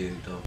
though.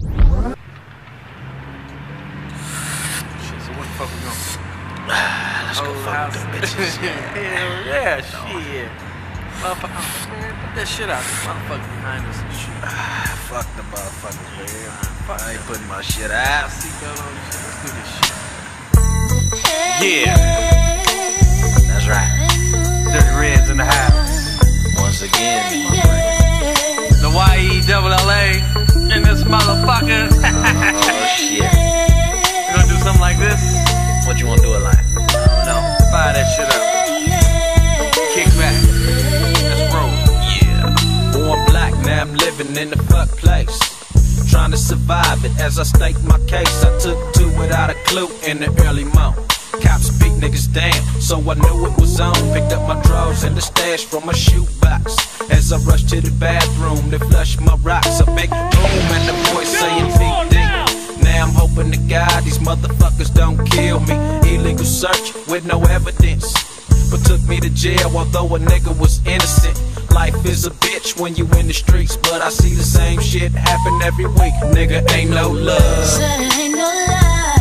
Shit, so what the fuck we going? Let's go fuck them bitches. Hell yeah, shit. Motherfucker, man, put that shit out. This motherfucker behind us and shit. Fuck the motherfuckers, man. I ain't putting my shit out. Seatbelt on and shit. Let's do this shit. Yeah. That's right. Dirty Reds in the house. Once again, my friend. The Y-E-double-L-A in this motherfucker. Oh, shit. You gonna do something like this? What you wanna do it like? I don't know. Fire that shit up. Kick back. Let's roll. Yeah. Born black, now I'm living in the fuck place. Trying to survive it as I state my case. I took two without a clue in the early morning. Cops beat niggas down, so I knew it was on. Picked up my drawers and the stash from my shoebox. As I rushed to the bathroom to flush my rocks, a big boom and the voice saying VD. Now I'm hoping to God these motherfuckers don't kill me. Illegal search with no evidence, but took me to jail although a nigga was innocent. Life is a bitch when you in the streets, but I see the same shit happen every week. Nigga, ain't no love. Said ain't no love.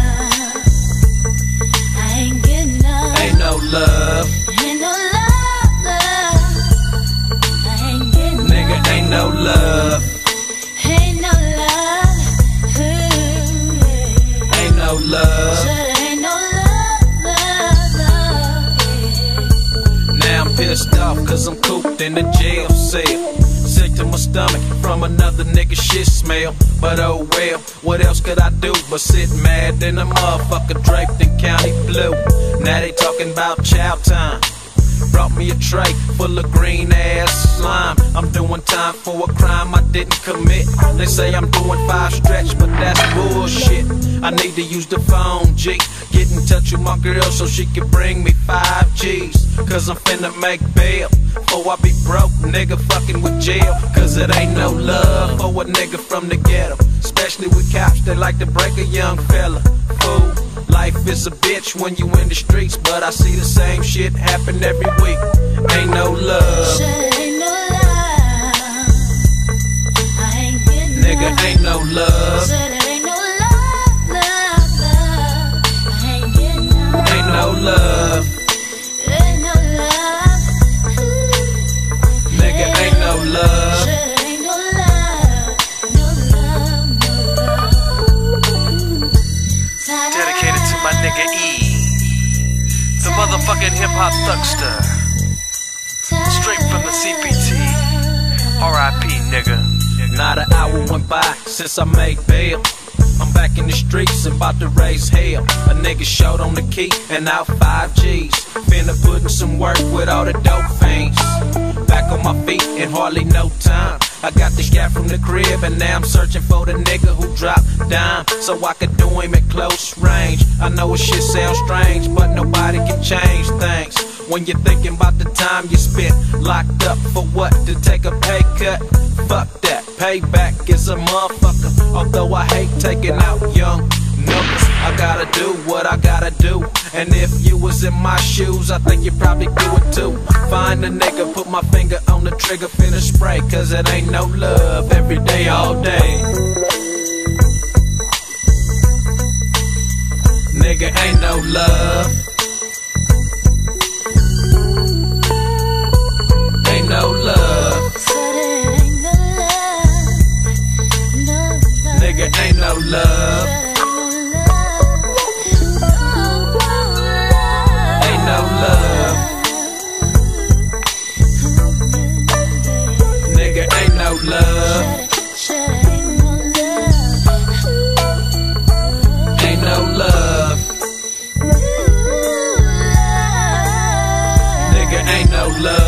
I ain't getting love. Ain't no love. Ain't no love, love. I ain't getting love. Nigga, ain't no love. Ain't no love. Ooh, Ain't no love. said ain't no love, love, love. Now I'm pissed off cause I'm cooped in the jail cell. Sick to my stomach from another nigga shit smell. But oh well, what else could I do but sit mad in a motherfucker draped in county blue. Now they talking about chow time. Brought me a tray full of green ass slime. I'm doing time for a crime I didn't commit. They say I'm doing 5 stretch, but that's bullshit. I need to use the phone, G. Get in touch with my girl so she can bring me 5 G's. Cause I'm finna make bail before I be broke, nigga fucking with jail. Cause it ain't no love for a nigga from the ghetto, especially with cops that like to break a young fella. Fool. Life is a bitch when you in the streets, but I see the same shit happen every week. Ain't no love. Said ain't no love. I ain't getting Nigga, love. ain't no love. Said ain't no love, love, love. I ain't getting love. Ain't no love. Ain't no love. Nigga, ain't no love. Said ain't no love. No love, no love. Dedicated to my nigga E, the motherfucking hip-hop thugster. Straight from the CPT. R.I.P. nigga. Not an hour went by since I made bail. I'm back in the streets and about to raise hell. A nigga showed on the key and out 5 G's. Finna put in some work with all the dope fiends. Back on my feet in hardly no time. I got the cat from the crib and now I'm searching for the nigga who dropped dime, so I could do him at close range. I know it shit sounds strange, but nobody can change things. When you're thinking about the time you spent locked up for what? To take a pay cut? Fuck that, payback is a motherfucker. Although I hate taking out young numbers, I gotta do what I gotta do. And if you was in my shoes, I think you'd probably do it too. Find a nigga, put my finger on the trigger, finna spray. Cause it ain't no love every day, all day. Nigga, ain't no love. Ain't no love. Said it ain't no love. No love. Nigga, ain't no love. Ain't no love. Nigga, ain't no love. Ain't no love. Nigga, ain't no love.